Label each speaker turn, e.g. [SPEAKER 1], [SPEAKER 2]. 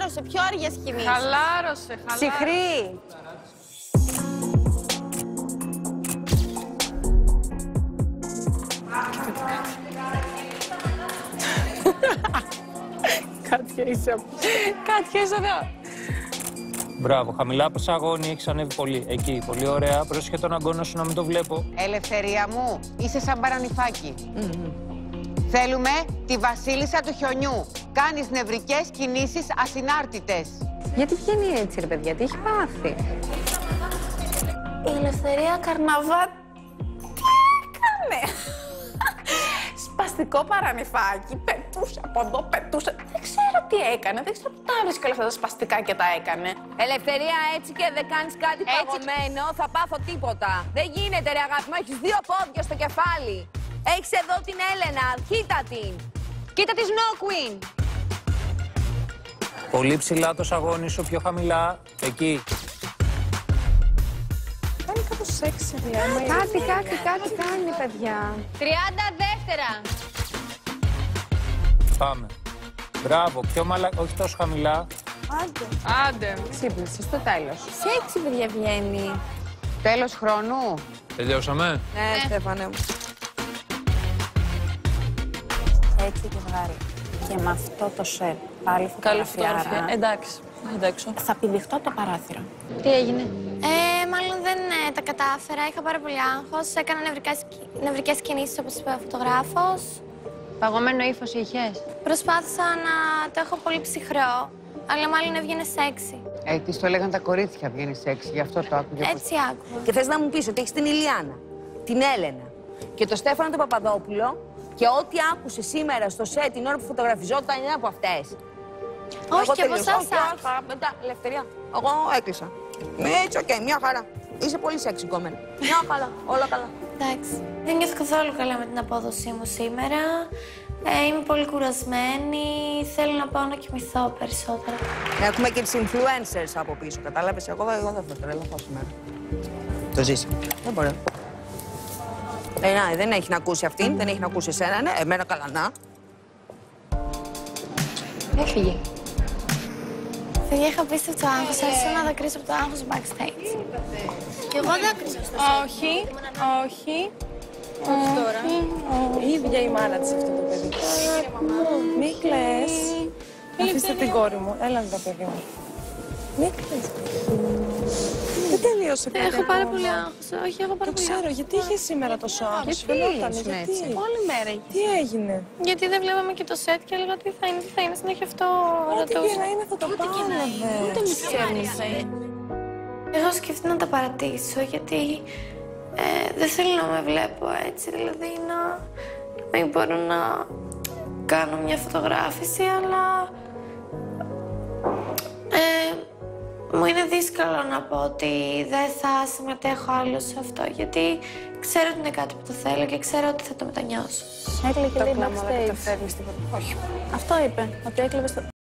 [SPEAKER 1] Χαλάρωσε, πιο αργές κινήσεις.
[SPEAKER 2] Χαλάρωσε.
[SPEAKER 3] Ψυχρή.
[SPEAKER 2] Κάτια είσαι εδώ.
[SPEAKER 4] Μπράβο, χαμηλά σαγόνι, έχεις ανέβει πολύ. Εκεί, πολύ ωραία. Πρόσεχε τον αγκώνα σου να μην το βλέπω.
[SPEAKER 5] Ελευθερία μου, είσαι σαν παρανυφάκι. Θέλουμε τη βασίλισσα του χιονιού. Κάνεις νευρικές κινήσεις ασυνάρτητες.
[SPEAKER 3] Γιατί βγαίνει έτσι, ρε παιδιά, τι έχει πάθει?
[SPEAKER 1] Η Ελευθερία Καρναβά τι έκανε? Σπαστικό παρανυφάκι, πετούσε από εδώ, πετούσε. Δεν ξέρω τι έκανε, δεν ξέρω που τα βρίσκε όλα αυτά τα σπαστικά και τα έκανε.
[SPEAKER 6] Ελευθερία, έτσι και δεν κάνεις κάτι παγωμένο, θα πάθω τίποτα. Δεν γίνεται ρε αγάπη μου, έχεις 2 πόδια στο κεφάλι. Έχεις εδώ την Έλενα, κοίτα την. Κοίτα τη Snow Queen.
[SPEAKER 4] Πολύ ψηλά το σαγόνι σου, πιο χαμηλά. Εκεί.
[SPEAKER 2] Κάνει κάπως σεξι, δηλαδή.
[SPEAKER 3] Κάτι κάνει, παιδιά.
[SPEAKER 6] 32.
[SPEAKER 4] Πάμε. Μπράβο, πιο όχι τόσο χαμηλά.
[SPEAKER 2] Άντε.
[SPEAKER 3] Ξύπνησε στο τέλος.
[SPEAKER 1] Σεξι, παιδιά, βγαίνει.
[SPEAKER 5] Τέλος χρόνου.
[SPEAKER 4] Τελειώσαμε.
[SPEAKER 3] Ναι, Στέφανε μου.
[SPEAKER 1] Έτσι και βγάλει. Και με αυτό το σετ, πάλι
[SPEAKER 2] Καλή
[SPEAKER 1] φωτογραφιάρα.
[SPEAKER 2] φωτογραφία. Εντάξει. Εντάξει.
[SPEAKER 1] Θα πηδηχτώ το παράθυρο.
[SPEAKER 6] Τι έγινε?
[SPEAKER 7] Μάλλον δεν τα κατάφερα. Είχα πάρα πολύ άγχος. Έκανα νευρικές κινήσεις, όπως είπε ο φωτογράφος.
[SPEAKER 6] Παγωμένο ύφος είχες?
[SPEAKER 7] Προσπάθησα να το έχω πολύ ψυχρό, αλλά μάλλον έβγαινε σεξι.
[SPEAKER 5] Της το έλεγαν τα κορίτσια βγαίνει σεξι, γι' αυτό το άκουγε.
[SPEAKER 7] Έτσι άκουγα.
[SPEAKER 6] Και θες να μου πεις ότι έχεις την Ηλιάνα, την Έλενα και τον Στέφανο τον Παπαδόπουλο και ό,τι άκουσε σήμερα στο σετ την ώρα που φωτογραφιζόταν είναι από αυτές.
[SPEAKER 7] Όχι, και από εσάς
[SPEAKER 6] Μετά, Ελευθερία. Εγώ έκλεισα. Έτσι, οκ, μια χαρά. Είσαι πολύ σεξι κόμμεν. Μια καλά, όλα καλά.
[SPEAKER 7] Εντάξει. Δεν νιώθω καθόλου καλά με την απόδοσή μου σήμερα. Είμαι πολύ κουρασμένη. Θέλω να πάω να κοιμηθώ περισσότερα.
[SPEAKER 6] Έχουμε και τις influencers από πίσω, κατάλαβες. Εγώ δεν θα τρελαθώ σήμερα. Το ζήσαμε. Δεν μπορεί. Δεν έχει να ακούσει αυτήν, δεν έχει να ακούσει εσένα, ναι. Εμένα καλά, να. Έφυγε.
[SPEAKER 7] Παιδιά, είχα απίστευτο άγχος. Άρχισα να δακρύσω από το άγχος backstage. Και εγώ δάκρυσα στο
[SPEAKER 2] Όχι, όχι. Όχι τώρα. Η ίδια η μάνα της αυτό το παιδί. Μη κλαις. Αφήστε την κόρη μου. Έλα εδώ, παιδί μου. Μη κλαις. Δεν τελείωσε παιδί.
[SPEAKER 7] Έχω πάρα πολύ άγχος. Όχι, έχω πάρα
[SPEAKER 2] Το
[SPEAKER 7] πολύ
[SPEAKER 2] ξέρω,
[SPEAKER 7] άγχος.
[SPEAKER 2] γιατί είχε σήμερα τόσο άγχος? Γιατί?
[SPEAKER 1] Όλη μέρα είχε.
[SPEAKER 2] Τι έγινε?
[SPEAKER 7] Γιατί δεν βλέπαμε και το σετ και έλεγα τι θα είναι, συνέχεια αυτό
[SPEAKER 2] Ό,τι και να είναι θα το πάρουμε.
[SPEAKER 1] Ούτε μη ξέρεις.
[SPEAKER 7] Έχω σκεφτεί να τα παρατήσω, γιατί δεν θέλω να με βλέπω έτσι, δηλαδή να μην μπορώ να κάνω μια φωτογράφηση, αλλά μου είναι δύσκολο να πω ότι δεν θα συμμετέχω άλλο σε αυτό, γιατί ξέρω ότι είναι κάτι που το θέλω και ξέρω ότι θα το μετανιώσω.
[SPEAKER 1] Έκλαιγε και λέει
[SPEAKER 2] Το κλάμα δεν
[SPEAKER 1] backstage.
[SPEAKER 2] καταφέρνεις τίποτα. Όχι.
[SPEAKER 1] Αυτό είπε, ότι έκλαιγε στο...